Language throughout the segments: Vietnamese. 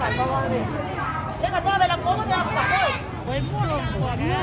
Thế cả tôi về làm cố cho bạn ơi. Với mua luôn của nha.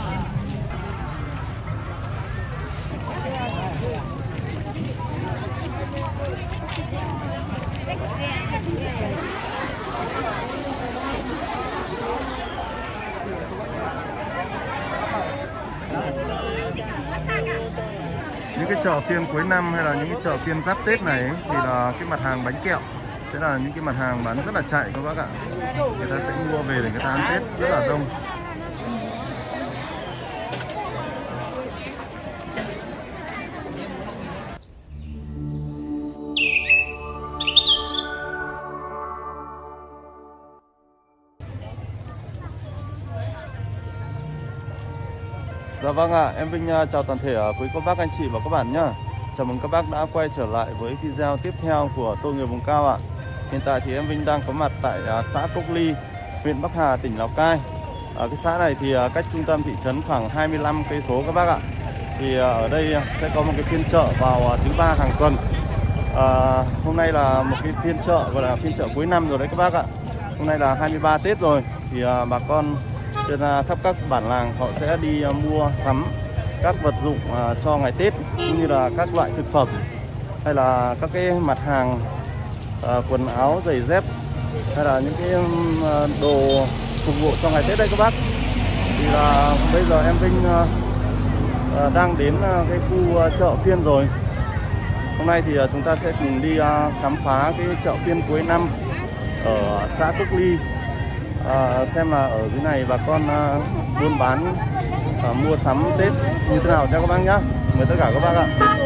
Những cái chợ phiên cuối năm hay là những cái chợ phiên giáp Tết này ấy, thì là cái mặt hàng bánh kẹo sẽ là những cái mặt hàng bán rất là chạy các bác ạ. Người ta sẽ mua về để người ta ăn Tết rất là đông. Dạ vâng ạ, em Vinh chào toàn thể quý cô bác, anh chị và các bạn nhá. Chào mừng các bác đã quay trở lại với video tiếp theo của Tôi Người Vùng Cao ạ. Hiện tại thì em Vinh đang có mặt tại xã Cốc Ly, huyện Bắc Hà, tỉnh Lào Cai. Ở cái xã này thì cách trung tâm thị trấn khoảng 25 cây số các bác ạ. Thì ở đây sẽ có một cái phiên chợ vào thứ ba hàng tuần. Hôm nay là một cái phiên chợ gọi là phiên chợ cuối năm rồi đấy các bác ạ. Hôm nay là 23 Tết rồi thì bà con trên khắp các bản làng họ sẽ đi mua sắm các vật dụng cho ngày Tết, cũng như là các loại thực phẩm hay là các cái mặt hàng quần áo, giày dép hay là những cái đồ phục vụ cho ngày Tết đây các bác. Thì là bây giờ em Vinh đang đến cái khu chợ phiên rồi. Hôm nay thì chúng ta sẽ cùng đi khám phá cái chợ phiên cuối năm ở xã Cốc Ly. Xem là ở dưới này bà con buôn bán mua sắm Tết như thế nào cho các bác nhá. Mời tất cả các bác ạ.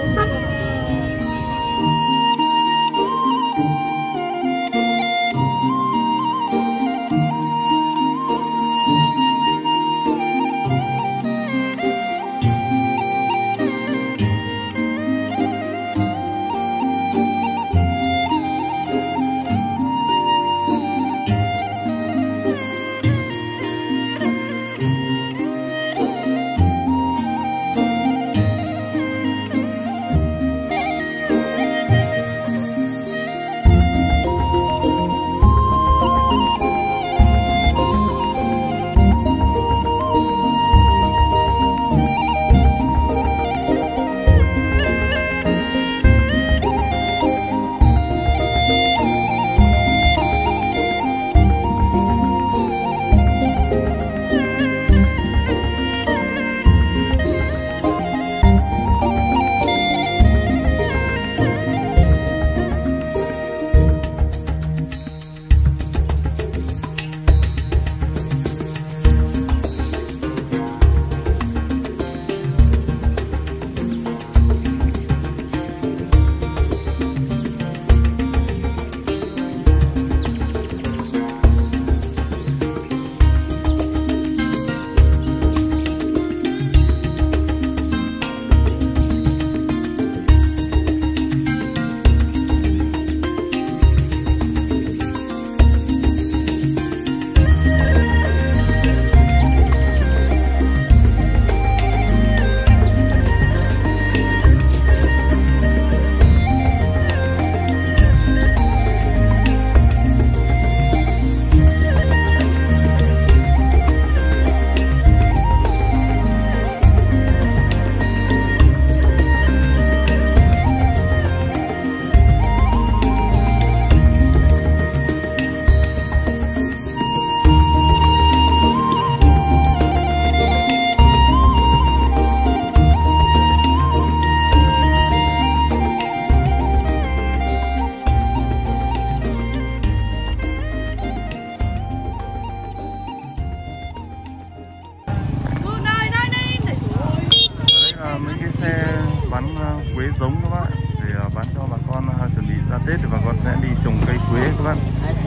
Quế giống các bạn, để bán cho bà con chuẩn bị ra Tết thì bà con sẽ đi trồng cây quế các bạn,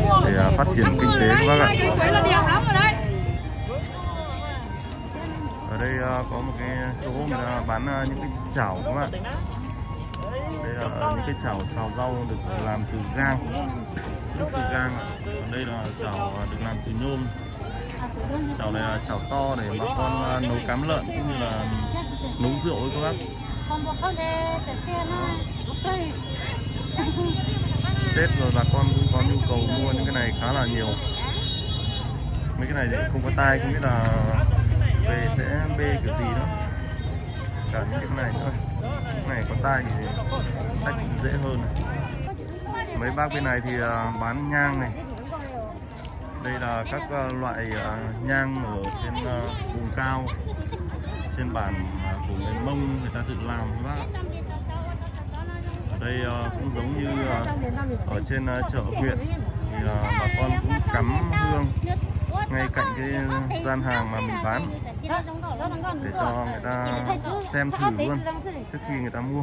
để phát triển kinh tế các bác ạ. Quế là đẹp lắm rồi đấy. Ở đây có một cái chỗ người ta bán những cái chảo các bạn. Đây là những cái chảo xào rau được làm từ gang, từ gang. Còn đây là chảo được làm từ nhôm. Chảo này là chảo to để bà con nấu cám lợn cũng như là nấu rượu ấy các bác. Tết rồi bà con cũng có nhu cầu mua những cái này khá là nhiều. Mấy cái này thì không có tai, không biết là về sẽ bê kiểu gì đó. Cả những cái này nữa. Cái này có tai thì sách dễ hơn này. Mấy bác bên này thì bán nhang này. Đây là các loại nhang ở trên vùng cao, trên bản của người Mông người ta tự làm các bác. Ở đây cũng giống như ở trên chợ huyện thì bà con cũng cắm hương ngay cạnh cái gian hàng mà mình bán để cho người ta xem thử luôn trước khi người ta mua.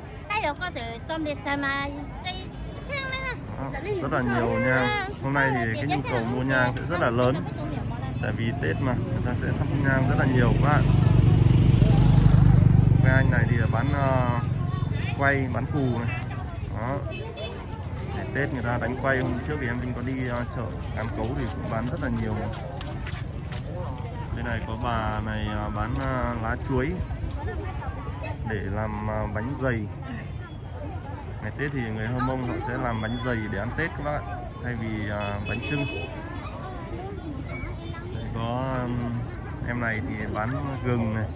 Rất là nhiều nhang. Hôm nay thì cái nhu cầu mua nhang sẽ rất là lớn, tại vì Tết mà người ta sẽ thắp nhang rất là nhiều các bạn. Cái anh này thì bán quay, bán cù này. Đó. Để Tết người ta đánh quay. Hôm trước thì em Vinh có đi chợ Cán Cấu thì cũng bán rất là nhiều. Đây này có bà này bán lá chuối để làm bánh dày. Ngày Tết thì người Hơ Mông họ sẽ làm bánh dày để ăn Tết các bác ạ, thay vì bánh chưng. Đây có em này thì bán gừng này.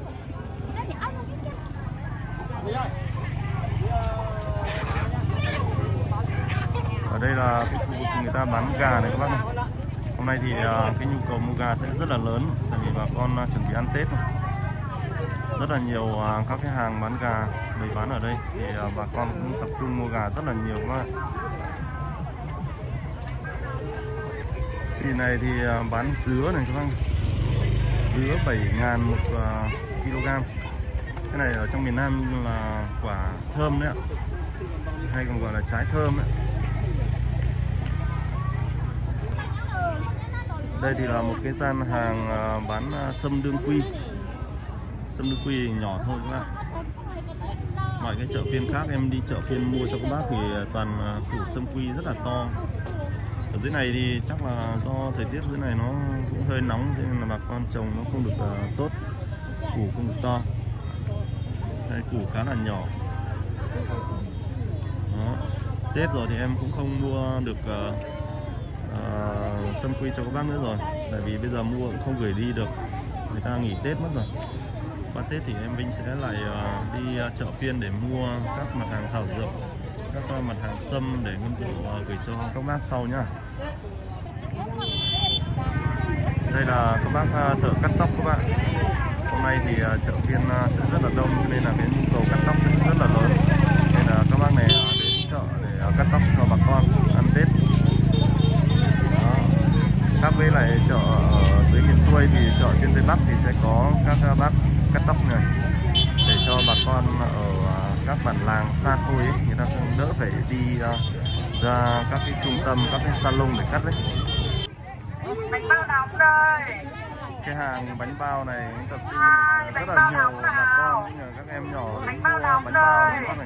Ở đây là cái khu vực người ta bán gà này các bác này. Hôm nay thì cái nhu cầu mua gà sẽ rất là lớn, tại vì bà con chuẩn bị ăn Tết này. Rất là nhiều các cái hàng bán gà bày bán ở đây thì bà con cũng tập trung mua gà rất là nhiều các bạn. Chị này thì bán dứa này các bạn. Dứa 7.000 một kg. Cái này ở trong miền Nam là quả thơm đấy ạ, hay còn gọi là trái thơm đấy. Đây thì là một cái gian hàng bán sâm đương quy. Sâm đương quy nhỏ thôi các bạn. Mọi cái chợ phiên khác em đi chợ phiên mua cho các bác thì toàn củ sâm quy rất là to. Ở dưới này thì chắc là do thời tiết dưới này nó cũng hơi nóng, cho nên là bà con trồng nó không được tốt, củ không được to. Đây củ khá là nhỏ. Đó. Tết rồi thì em cũng không mua được sâm quy cho các bác nữa rồi, tại vì bây giờ mua cũng không gửi đi được, người ta nghỉ Tết mất rồi. Qua Tết thì em Vinh sẽ lại đi chợ phiên để mua các mặt hàng thảo dược, các mặt hàng sâm để nguyên liệu gửi cho các bác sau nhá. Đây là các bác thợ cắt tóc các bạn. Hôm nay thì chợ phiên sẽ rất là đông, nên là cái nhu cầu cắt tóc sẽ rất là lớn, nên là các bác này đến chợ để cắt tóc cho bà con ăn Tết. Đó. Khác với lại chợ ở dưới miền xuôi thì chợ trên Tây Bắc thì sẽ có các bác cắt tóc này để cho bà con ở các bản làng xa xôi ấy, người ta không đỡ phải đi ra các cái trung tâm, các cái salon để cắt đấy. Bánh bao nóng đây. Cái hàng bánh bao này tập trung rất là nhiều bà con, các em nhỏ đến mua bánh bao này các này.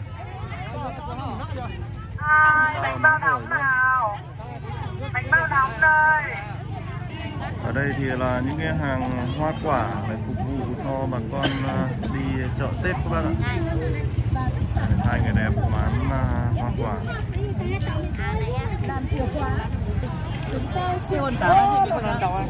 Bánh bao nóng nào. Bánh bao nóng đây. Ở đây thì là những cái hàng hoa quả để phục vụ cho bà con đi chợ Tết các bác ạ. Hai người đẹp bán hoa quả. Làm chìa khóa. Chúng tôi chìa khóa nhân dân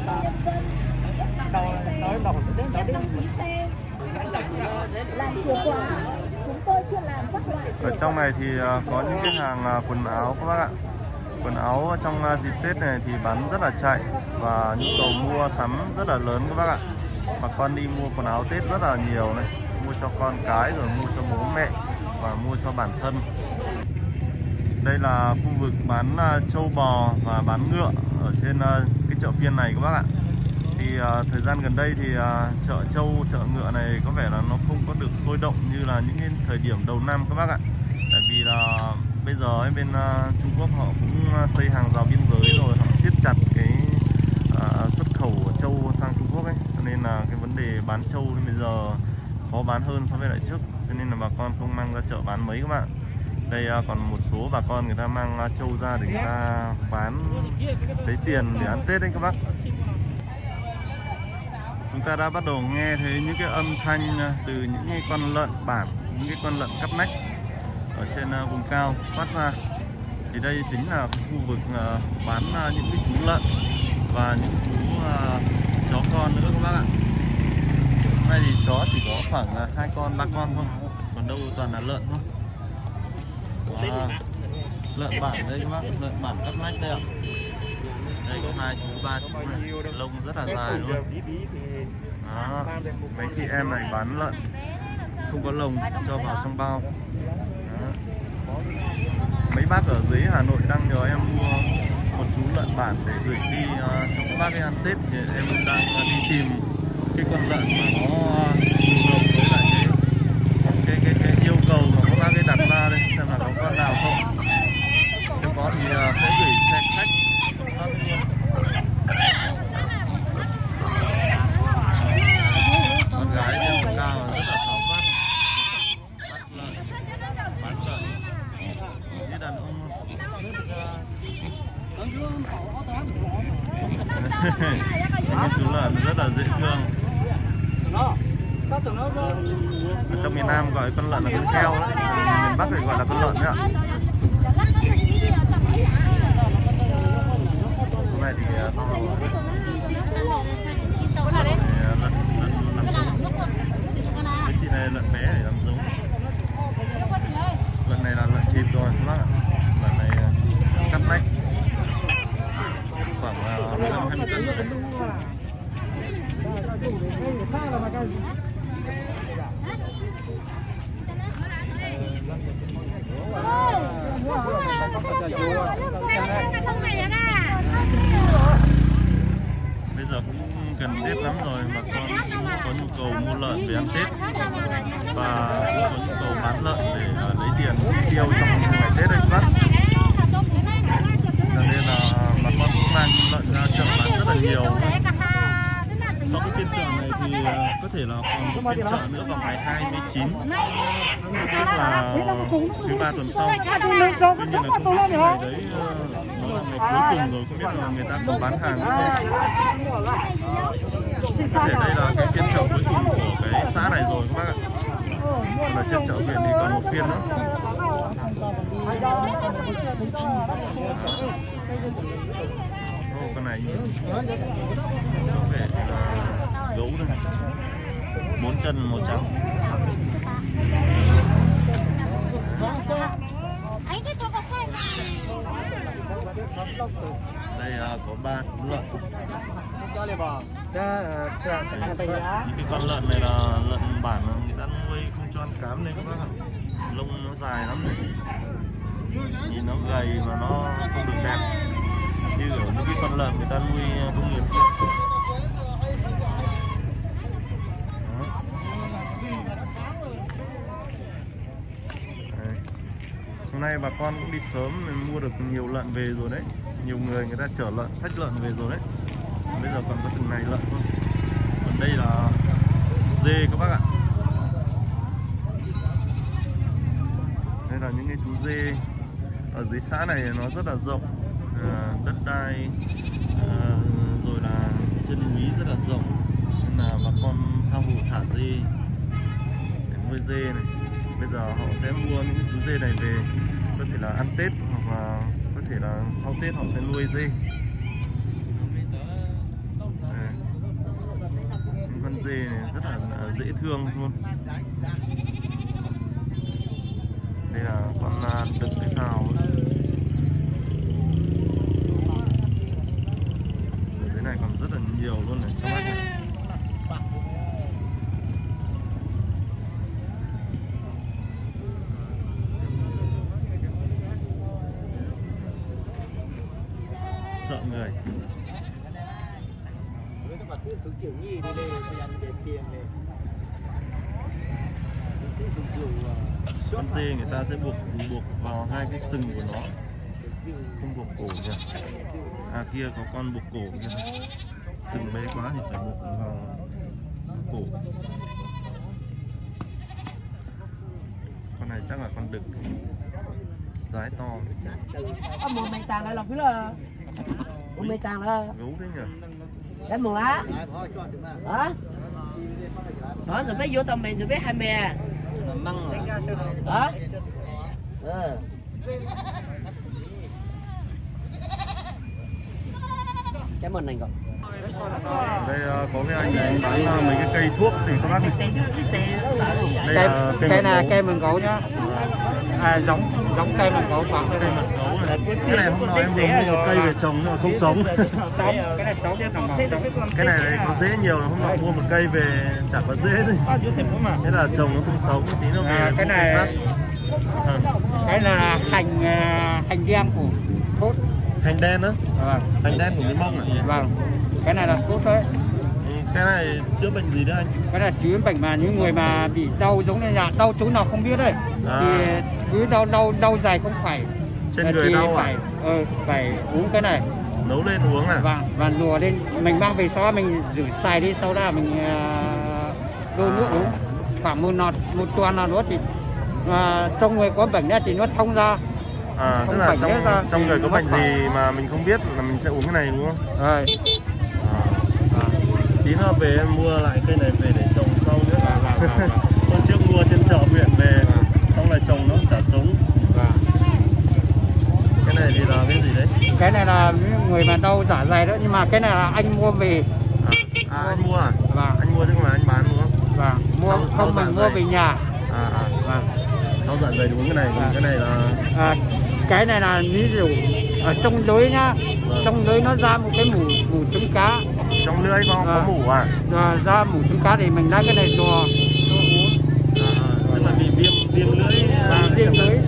đăng ký xe. Làm chìa khóa. Chúng tôi chuyên làm các loại chìa khóa. Ở trong này thì có những cái hàng quần áo các bác ạ. Quần áo trong dịp Tết này thì bán rất là chạy và nhu cầu mua sắm rất là lớn các bác ạ. Bà con đi mua quần áo Tết rất là nhiều này, mua cho con cái rồi mua cho bố mẹ và mua cho bản thân. Đây là khu vực bán trâu bò và bán ngựa ở trên cái chợ phiên này các bác ạ. Thì thời gian gần đây thì chợ trâu, chợ ngựa này có vẻ là nó không có được sôi động như là những cái thời điểm đầu năm các bác ạ. Tại vì là bây giờ bên Trung Quốc họ cũng xây hàng rào biên giới rồi, họ siết chặt cái xuất khẩu trâu sang Trung Quốc ấy, cho nên là cái vấn đề bán trâu bây giờ khó bán hơn so với lại trước, cho nên là bà con không mang ra chợ bán mấy các bạn. Đây còn một số bà con người ta mang trâu ra để người ta bán lấy tiền để ăn Tết đấy các bác. Chúng ta đã bắt đầu nghe thấy những cái âm thanh từ những cái con lợn bản, những cái con lợn cắp nách ở trên vùng cao phát ra. Thì Thì đây chính là khu vực bán những cái chú lợn và những chú chó con nữa các bác ạ. Hôm nay thì chó chỉ có khoảng 2 con 3 con thôi, còn đâu toàn là lợn thôi. Lợn bản đây các bác, lợn bản cắt nách đây ạ. Đây có 2 chú 3 chú này, lông rất là dài luôn. Đó, mấy chị em này bán lợn không có lồng cho vào trong bao. Đó. Mấy bác ở dưới Hà Nội đang nhờ em mua một chú lợn bản để gửi đi cho các bác đi ăn Tết, thì em đang đi tìm cái con lợn mà nó phù hợp với lại cái yêu cầu mà các bác ấy đặt ra đây, xem là có con nào không. Nếu có thì sẽ gửi xe khách. Con gái đeo cao rất là tháo vát, bán lợn như đàn ông. Những chú lợn rất là dễ thương. Ở trong miền Nam gọi con lợn là con heo đấy, miền Bắc thì gọi là con lợn đấy ạ. Hôm nay thì to rồi. Cái chị này lợn bé để làm giống. Lợn này là lợn thịt rồi các bác ạ. Lợn này cắt nách khoảng 15-20 cân. Bây giờ cũng gần Tết lắm rồi, bà con có nhu cầu mua lợn để ăn Tết và có nhu cầu bán lợn để lấy tiền chi tiêu trong ngày Tết đấy các bác. Cho nên là bà con cũng mang lợn ra chợ bán rất là nhiều. Sau cái phiên chợ này thì có thể là còn một phiên chợ nữa vào ngày 29, tức là thứ 3 tuần sau. Tuy nhiên là không biết ngày đấy nó là ngày cuối cùng rồi, không biết là người ta còn bán hàng không. Có thể đây là cái phiên chợ cuối cùng của cái xã này rồi các bác ạ. Và trên chợ huyện thì còn một phiên nữa. Con này có vẻ gấu đây, 4 chân màu trắng. Đây có 3 chú lợn. Những cái con lợn này là lợn bản, người ta nuôi không cho ăn cám nên các bác ạ. Lông nó dài lắm này, nhìn nó gầy mà nó không được đẹp như ở những cái con lợn người ta nuôi công nghiệp. Hôm nay bà con cũng đi sớm nên mua được nhiều lợn về rồi đấy. Nhiều người ta chở lợn, xách lợn về rồi đấy. Bây giờ còn có từng này lợn thôi. Còn đây là dê các bác ạ. Đây là những cái chú dê. Ở dưới xã này nó rất là rộng, đất đai rồi là chân núi rất là rộng, nên là bà con tha hồ thả dê để nuôi dê này. Bây giờ họ sẽ mua những chú dê này về, có thể là ăn Tết hoặc là có thể là sau Tết họ sẽ nuôi dê. Những con dê này rất là dễ thương luôn. Đây là con đực cái sao ấy. Ở dưới này còn rất là nhiều luôn này các bác này. Sợ người. Con dê người ta sẽ buộc vào hai cái sừng của nó, không buộc cổ nhỉ. À kia có con buộc cổ kia, sừng bé quá thì phải buộc vào cổ. Con này chắc là con đực, dái to. Một mày tàng lại lòng cái là một mày tàng là gấu thế nhỉ. Đấy một lá đó đó rồi mới vô tầm mình rồi biết hai mẹ măng đó Cái mình này còn. Đây có cái anh này bán mấy cái cây thuốc thì các bác này. Đây là cây này cây mận gấu nhá. Giống cây mận gấu khoảng cây mận gấu này. Cái này hôm nào em vừa mua một cây về trồng nhưng mà không sống. Sống, cái này sống chứ nằm sống. Cái này đây có rễ nhiều, hôm nào mua một cây về chả có rễ thôi. Thế là trồng nó không sống, tí nó về cái này cái là hành đen của thuốc. Hành đen đó. Vâng. Hành đen của miền Mông này. Vâng. Cái này là thuốc đấy. Cái này chữa bệnh gì đấy anh? Cái là chữa bệnh mà những người mà bị đau giống như là đau chỗ nào không biết đấy. Thì cứ đau dài không phải. Trên người đau phải, phải uống cái này. Nấu lên uống à? Vâng, và lùa lên, mình mang về sau đó mình rửa xài đi, sau đó mình đun nước uống. Khoảng một tuần nào đó thì trong người có bệnh thì nó thông ra. Tức là trong người có bệnh gì mà mình không biết là mình sẽ uống cái này đúng không? Rồi. Tí nữa về em mua lại cây này về để trồng sau nữa. Hôm trước mua trên chợ huyện về, xong lại trồng nó chả sống. Cái này thì là cái gì đấy? Cái này là những người mà đau dạ dày đó, nhưng mà cái này là anh mua về. Anh mua à? Vâng. Anh mua chứ không phải anh bán đúng không? Vâng, mua không mình mua về nhà. Vâng. Đau dạ dày đúng cái này, còn cái này là cái này là ví dụ ở trong lưới nhá, trong lưới nó ra một cái mủ trứng cá. Trong lưới có mủ à? Ra mủ trứng cá thì mình lấy cái này cho uống. Tức là bị viêm lưỡi. Viêm lưỡi.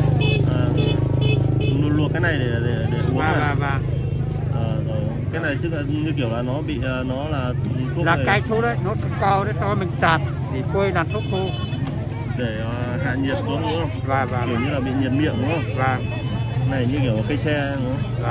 Luộc cái này để uống à? Và. Rồi. Cái này chứ là như kiểu là nó bị nó là thuốc là này. cái thuốc đấy, nó cao đấy, sau mình chặt thì phơi là thuốc khô để hạ nhiệt xuống đúng không? Và kiểu như là bị nhiệt miệng đúng không? Và này như kiểu cây tre đúng không?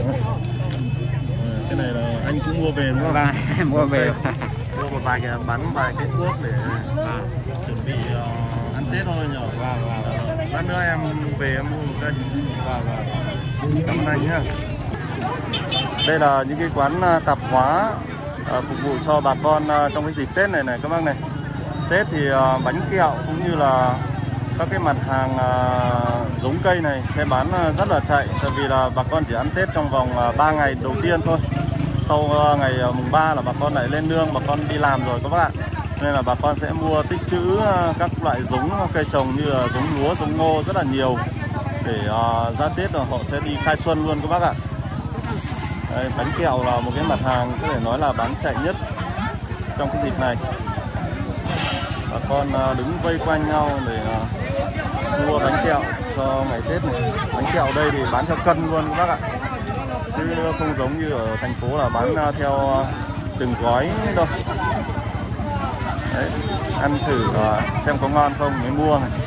Cái này là anh cũng mua về đúng không? Và mua về mua một vài cái bán vài cái thuốc để chuẩn bị ăn Tết thôi nhở. Lát nữa em về em mua một cây. Cảm ơn anh nhá. Đây là những cái quán tạp hóa phục vụ cho bà con trong cái dịp Tết này các bác này. Tết thì bánh kẹo cũng như là các cái mặt hàng giống cây này sẽ bán rất là chạy, tại vì là bà con chỉ ăn Tết trong vòng 3 ngày đầu tiên thôi. Sau ngày mùng 3 là bà con lại lên nương, bà con đi làm rồi các bác ạ. Nên là bà con sẽ mua tích trữ các loại giống cây trồng như là giống lúa, giống ngô rất là nhiều để ra Tết rồi họ sẽ đi khai xuân luôn các bác ạ. Đây, bánh kẹo là một cái mặt hàng có thể nói là bán chạy nhất trong cái dịp này. Bà con đứng vây quanh nhau để mua bánh kẹo cho ngày Tết này. Bánh kẹo đây thì bán theo cân luôn các bác ạ, chứ không giống như ở thành phố là bán theo từng gói đâu. Đấy, ăn thử xem có ngon không mới mua này.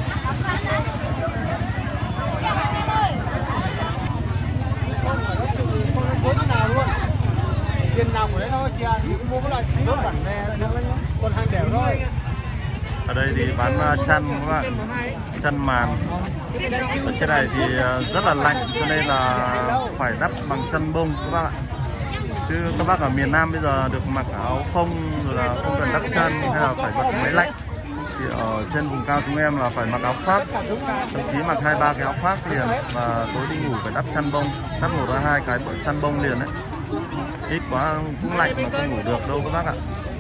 Ở đây thì bán chăn các bạn, chăn màn. Ở trên này thì rất là lạnh cho nên là phải đắp bằng chăn bông các bác ạ. Chứ các bác ở miền Nam bây giờ được mặc áo phông rồi là không cần đắp chân hay là phải bật máy lạnh. Thì ở trên vùng cao chúng em là phải mặc áo khoác, thậm chí mặc 2-3 cái áo khoác liền, và tối đi ngủ phải đắp chăn bông, đắp 1-2 cái chăn bông liền đấy. Ít quá cũng lạnh mà không ngủ được đâu các bác ạ.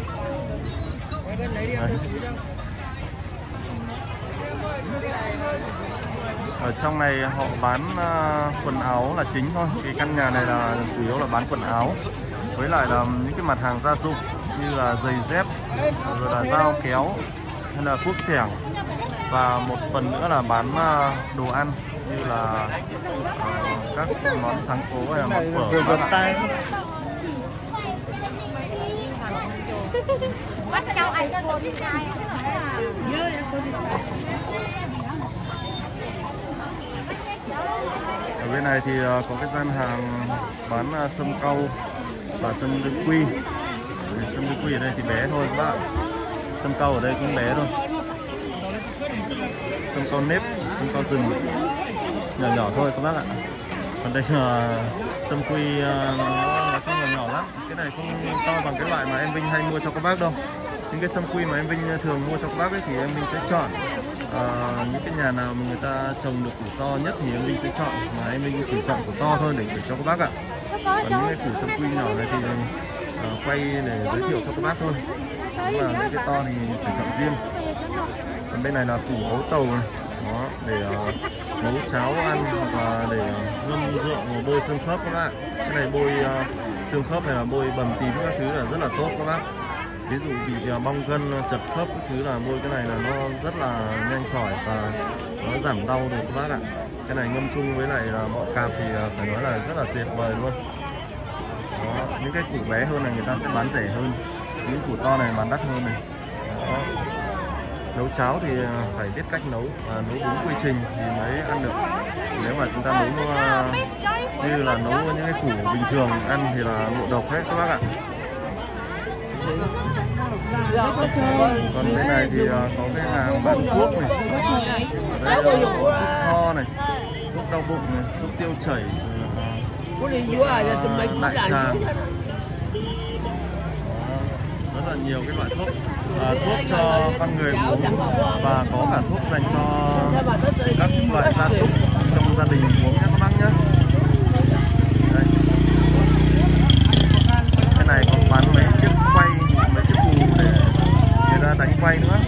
Đấy. Ở trong này họ bán quần áo là chính thôi. Cái căn nhà này là chủ yếu là bán quần áo, với lại là những cái mặt hàng gia dụng như là giày dép, rồi là dao kéo hay là cuốc xẻng, và một phần nữa là bán đồ ăn như là các món thắng cố hay là món phở. Bắt nhau ảnh cho tôi đi trai. Ở bên này thì có cái gian hàng bán sâm cau và sâm đương quy. Sâm đương quy ở đây thì bé thôi các bạn. Sâm cau ở đây cũng bé thôi. Sâm cau nếp, sâm cau rừng nhỏ nhỏ thôi các bác ạ. Còn đây là sâm quy nói chung là nhỏ lắm. Cái này không to bằng cái loại mà em Vinh hay mua cho các bác đâu. Những cái sâm quy mà em Vinh thường mua cho các bác ấy thì em Vinh sẽ chọn những cái nhà nào mà người ta trồng được củ to nhất thì em Vinh sẽ chọn, mà em Vinh chỉ chọn củ to hơn để gửi cho các bác ạ. Còn những cái củ sâm quy nhỏ này thì quay để giới thiệu cho các bác thôi. Đúng là những cái to thì phải chọn riêng. Còn bên này là củ ấu tàu này. Đó, để nấu cháo ăn hoặc là để ngâm rượu bôi xương khớp các bạn. Cái này bôi xương khớp này là bôi bầm tím các thứ là rất là tốt các bác. Ví dụ bị bong gân, chật khớp các thứ là bôi cái này là nó rất là nhanh khỏi và nó giảm đau được các bác ạ. Cái này ngâm chung với lại là bọ cạp thì phải nói là rất là tuyệt vời luôn. Đó, những cái củ bé hơn này người ta sẽ bán rẻ hơn, những củ to này bán đắt hơn này. Đó. Nấu cháo thì phải biết cách nấu và nấu đúng quy trình thì mới ăn được. Nếu mà chúng ta nấu như là nấu những cái củ bình thường ăn thì là ngộ độc hết các bác ạ. Còn bên này thì có cái hàng bán thuốc này. Ở đây có thuốc kho này, thuốc đau bụng này, thuốc tiêu chảy, đại tràng. Rất là nhiều cái loại thuốc. Thuốc cho con người uống và có cả thuốc dành cho các loại gia súc trong gia đình uống nhé các bác nhé. Đây. Cái này còn bán mấy chiếc quay, mấy chiếc cù để người ta đánh quay nữa.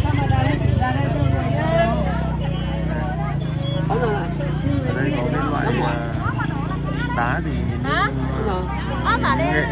Ở đây có cái loại đá gì nhìn như nghệ.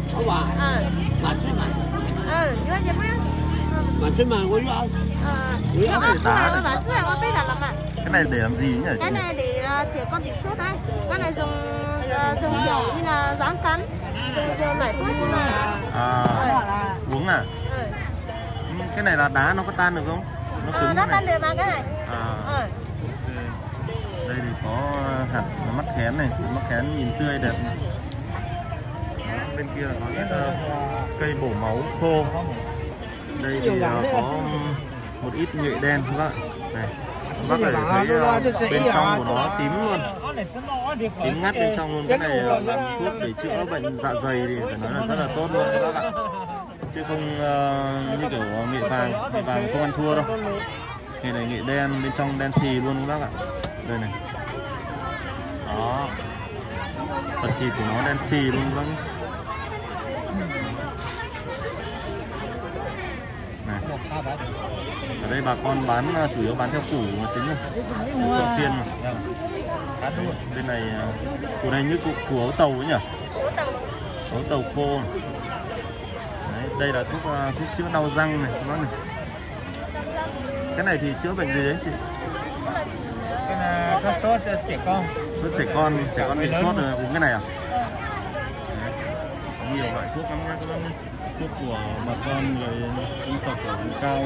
Cái này để làm gì nhỉ? Cái này để chữa con bị sốt đấy. Cái này dùng dầu như là rán cắn, dùng loại thuốc như là uống à? Cái này là đá nó có tan được không? Nó cứng nó tan được mà cái này. Okay. Đây thì có hạt mắc khén này, mắc khén nhìn tươi đẹp. Đó, bên kia là có ít cây bổ máu khô. Đây thì có một ít nhụy đen các bạn. Này, các bác có thể thấy bên trong của nó tím luôn, tím ngắt bên trong luôn. Cái này làm thuốc để chữa bệnh dạ dày thì phải nói là rất là tốt luôn các bác ạ. Chứ không như kiểu nghệ vàng không ăn thua đâu. Cái này nghệ đen, bên trong đen xì luôn các bác ạ. Đây này. Đó. Phần thịt của nó đen xì luôn các bác nhé. Này. Ở đây bà con bán chủ yếu bán theo củ chính rồi, chợ phiên mà. Bên này củ này như củ ấu tàu ấy nhỉ, ấu tàu khô. Đấy, đây là thuốc chữa đau răng này các bác này. Cái này thì chữa bệnh gì đấy chị? Cái này có sốt trẻ con. Sốt trẻ con bị sốt rồi uống cái này à? Đấy. Nhiều loại thuốc lắm nha các bác nhé. Thuốc của bà con người dân tộc ở vùng cao.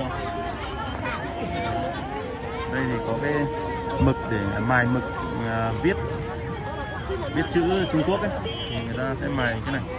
Đây thì có cái mực để mài mực viết chữ Trung Quốc ấy, thì người ta sẽ mài cái này.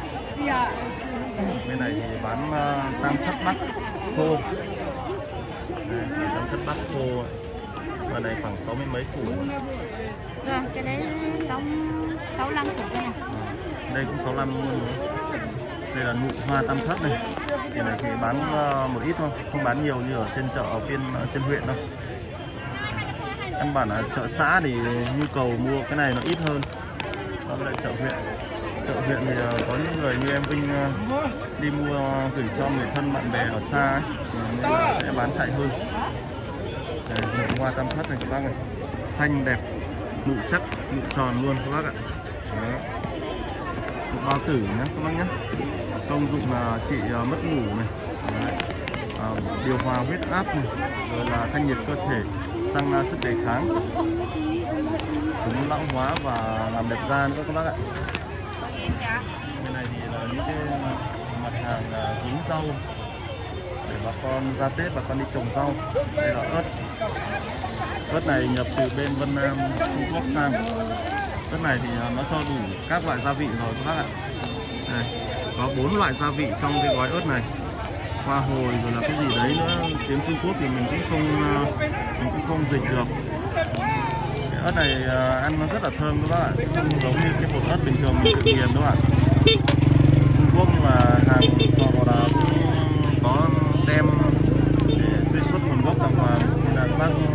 Bên này thì bán tam thất bắc khô. Đây, tam thất bắc khô. Và này khoảng 60 mấy củ. Rồi, cái đấy 65 củ đây này. Đây cũng 65 luôn rồi. Đây là nụ hoa tam thất này. Cái này thì bán một ít thôi, không bán nhiều như ở trên chợ ở trên huyện đâu. Căn bản là chợ xã thì nhu cầu mua cái này nó ít hơn so với lại chợ huyện. Chợ huyện thì có những người như em Vinh đi mua gửi cho người thân bạn bè ở xa ấy, thì sẽ bán chạy hơn. Đây, nụ hoa tam thất này các bác này, xanh đẹp, nụ chắc, nụ tròn luôn các bác ạ. Đấy. Nụ bao tử nhé các bác nhé. Công dụng là trị mất ngủ này. Đấy. Điều hòa huyết áp này, rồi là thanh nhiệt cơ thể, tăng sức đề kháng, chống lão hóa và làm đẹp da nữa các bác ạ. Bên này thì là những cái mặt hàng dính rau để bà con ra Tết bà con đi trồng rau. Đây là ớt. Ớt này nhập từ bên Vân Nam, Trung Quốc sang. Ớt này thì nó cho đủ các loại gia vị rồi các bác ạ. Đây, có 4 loại gia vị trong cái gói ớt này. Hoa hồi rồi là cái gì đấy nữa, tiếng Trung Quốc thì mình cũng không dịch được. Cái ớt này ăn nó rất là thơm các bác ạ, không giống như cái bột ớt bình thường mình tự nghiền đâu ạ. Trung Quốc nhưng mà hàng họ là có tem để truy xuất nguồn gốc đàng hoàng, nên là các bác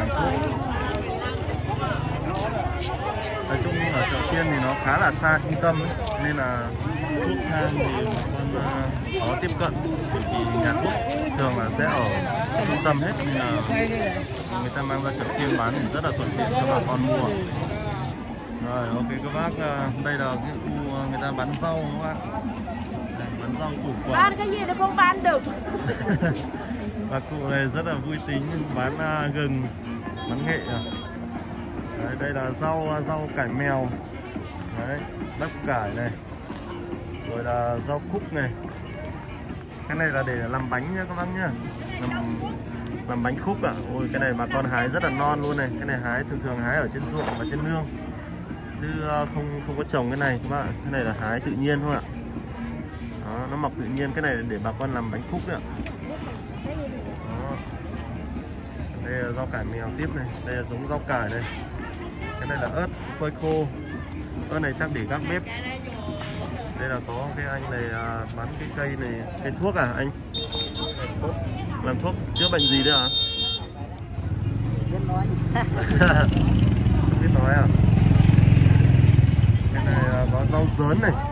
thuốc. Nói chung ở chợ phiên thì nó khá là xa trung tâm ấy, nên là thuốc thang thì con khó tiếp cận, bởi vì nhà thuốc thường là sẽ ở trung tâm hết, nên là người ta mang ra chợ phiên bán thì rất là thuận tiện cho bà con mua. Rồi ok các bác, đây là cái khu người ta bán rau các bạn, bán rau củ quả. Bán cái gì nó không bán được. Bà cụ này rất là vui tính, bán gừng, bán nghệ à. Đấy, đây là rau cải mèo, đấy, bắp cải này, rồi là rau cúc này. Cái này là để làm bánh nhá các bác nhá, làm bánh khúc ạ. Ôi cái này bà con hái rất là non luôn này. Cái này hái thường hái ở trên ruộng và trên nương, chứ không có trồng cái này các bạn. Cái này là hái tự nhiên thôi ạ. Đó, nó mọc tự nhiên. Cái này để bà con làm bánh khúc đấy ạ. Đó. Đây là rau cải mèo tiếp này, đây là giống rau cải này. Cái này là ớt phơi khô. Ớt này chắc để gác bếp. Đây là có cái anh này bán cái cây này, cây thuốc à anh? Làm thuốc chữa bệnh gì đấy à? Biết nói. Biết nói à? Cái này là có rau dớn này.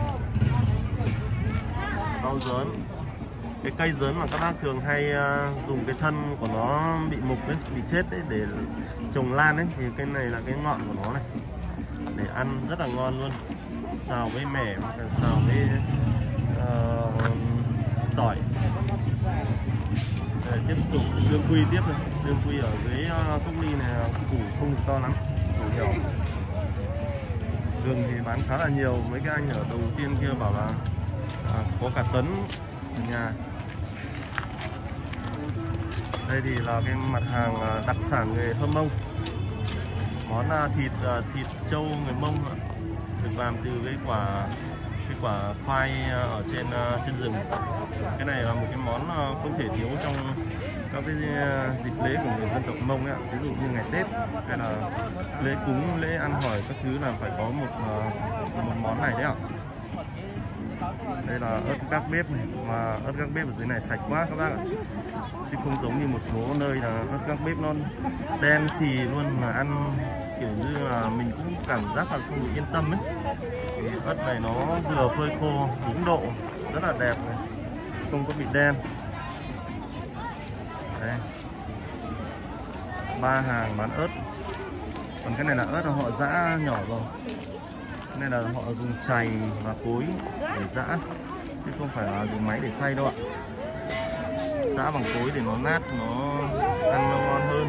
Rau dớn. Cái cây dớn mà các bác thường hay dùng cái thân của nó bị mục đấy, bị chết đấy để trồng lan ấy, thì cái này là cái ngọn của nó này, để ăn rất là ngon luôn, xào với mẻ hoặc là xào với tỏi. Để tiếp tục đương quy tiếp này, đương quy ở dưới cốc ly này củ không được to lắm, củ nhỏ. Gừng thì bán khá là nhiều, mấy cái anh ở đầu tiên kia bảo là có cả tấn ở nhà. Đây thì là cái mặt hàng đặc sản người Hơ Mông, món thịt trâu người Mông được làm từ cái quả khoai ở trên rừng. Cái này là một cái món không thể thiếu trong các cái dịp lễ của người dân tộc Mông ấy ạ. Ví dụ như ngày Tết hay là lễ cúng, lễ ăn hỏi các thứ là phải có một món này đấy ạ. Đây là ớt gác bếp này, mà ớt gác bếp ở dưới này sạch quá các bác ạ, chứ không giống như một số nơi là ớt gác bếp nó đen xì luôn, mà ăn kiểu như là mình cũng cảm giác là không được yên tâm ấy. Thì ớt này nó vừa phơi khô đúng độ, rất là đẹp này, không có bị đen. Đây, 3 hàng bán ớt. Còn cái này là ớt là họ giã nhỏ rồi. Cái này là họ dùng chày và cối để giã, chứ không phải là dùng máy để xay đâu ạ. Giã bằng cối để nó nát, nó ăn nó ngon hơn.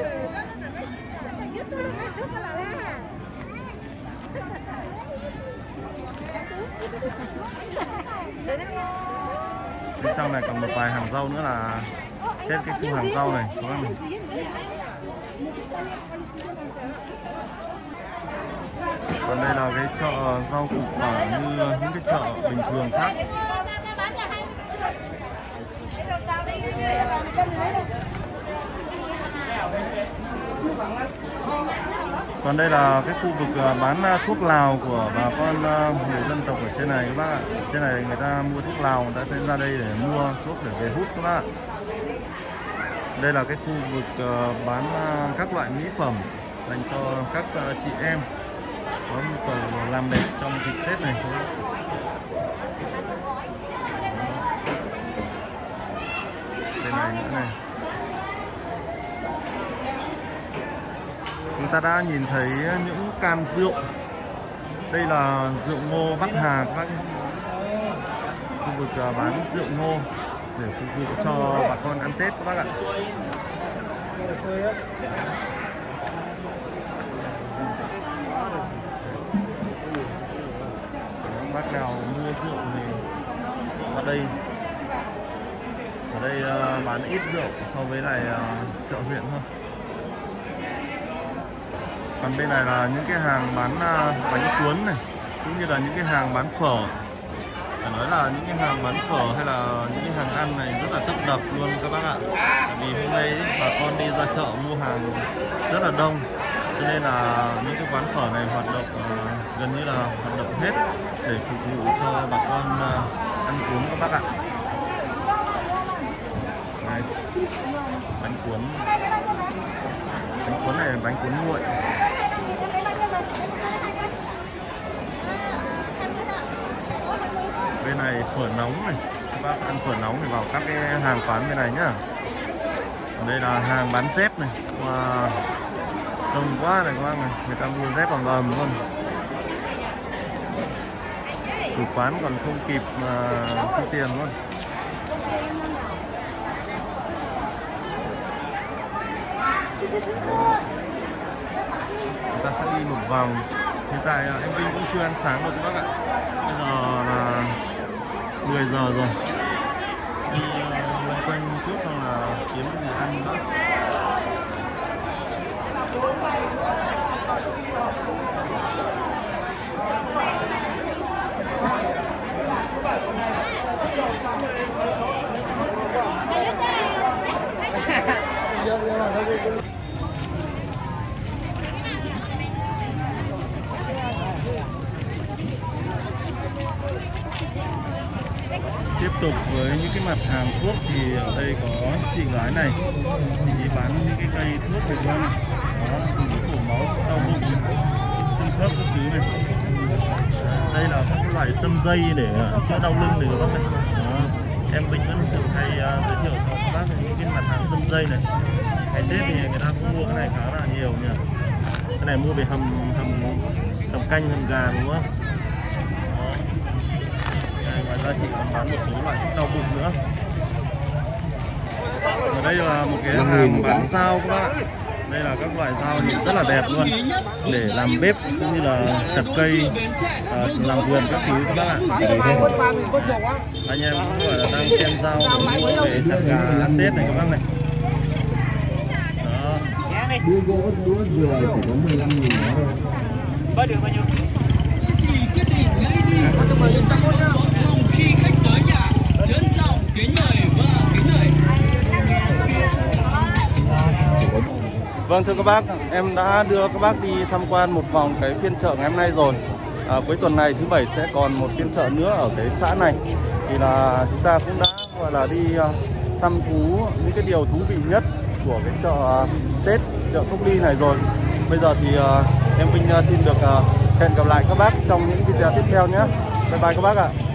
Bên trong này còn một vài hàng rau nữa là hết cái khu hàng rau này các bạn. Còn đây là cái chợ rau củ quả như những cái chợ bình thường khác. Còn đây là cái khu vực bán thuốc lào của bà con người dân tộc ở trên này các bác ạ. Trên này người ta mua thuốc lào, người ta sẽ ra đây để mua thuốc để về hút các bác ạ. Đây là cái khu vực bán các loại mỹ phẩm dành cho các chị em có nhu cầu làm đẹp trong dịp Tết này. Đây này nữa này. Chúng ta đã nhìn thấy những can rượu. Đây là rượu ngô Bắc Hà các bác nhé. Khu vực bán rượu ngô để phục vụ cho bà con ăn Tết các bác ạ. Bác nào mua rượu thì vào đây. Ở đây bán ít rượu so với lại chợ huyện thôi. Còn bên này là những cái hàng bán bánh cuốn này, cũng như là những cái hàng bán phở. Phải nói là những cái hàng bán phở hay là những cái hàng ăn này rất là tấp nập luôn các bác ạ. Tại vì hôm nay bà con đi ra chợ mua hàng rất là đông, cho nên là những cái quán phở này hoạt động gần như là hoạt động hết để phục vụ cho bà con ăn uống các bác ạ. Đây, bánh cuốn Bánh cuốn này là bánh cuốn nguội. Bên này phở nóng này, các bác ăn phở nóng thì vào các cái hàng quán bên này nhá. Đây là hàng bán dép này, wow, đông quá này các bác này, người ta mua dép còn ầm luôn. Chủ quán còn không kịp mà thu tiền luôn. Chúng ta sẽ đi một vòng. Hiện tại em Vinh cũng chưa ăn sáng đâu các bác ạ. Bây giờ là 10 giờ rồi. Đi loanh quanh chút xong là kiếm cái gì ăn nữa. Tiếp tục với những cái mặt hàng thuốc thì ở đây có chị gái này, chị bán những cái cây thuốc Việt Nam, đó, dùng cổ máu, đau bụng, xương khớp các thứ này. Đây là các loại sâm dây để chữa đau lưng này các bác này. Đó. Em Vinh vẫn thường hay giới thiệu cho các bác những cái mặt hàng sâm dây này. Ngày Tết thì người ta cũng mua cái này khá là nhiều nhỉ. Cái này mua về hầm canh, hầm gà đúng không? Ngoài ra thì còn bán một số loại thuốc đau bụng nữa. Ở đây là một cái hàng bán dao các bạn. Đây là các loại dao rất là đẹp luôn để làm bếp cũng như là chặt cây, làm vườn các thứ các bạn. Anh em cũng gọi là đang xem dao để chặt gà ăn Tết này các bác này. Đó. Đũa gỗ, đũa dừa chỉ có 15.000 thôi. Bao được bao nhiêu? Khi khách tới nhà, trân trọng kính mời và kính mời. Vâng thưa các bác, em đã đưa các bác đi tham quan một vòng cái phiên chợ ngày hôm nay rồi. Cuối tuần này thứ Bảy sẽ còn một phiên chợ nữa ở cái xã này. Thì là chúng ta cũng đã gọi là đi thăm thú những cái điều thú vị nhất của cái chợ Tết, chợ Cốc Ly này rồi. Bây giờ thì em Vinh xin được hẹn gặp lại các bác trong những video tiếp theo nhé. Bye bye các bác ạ.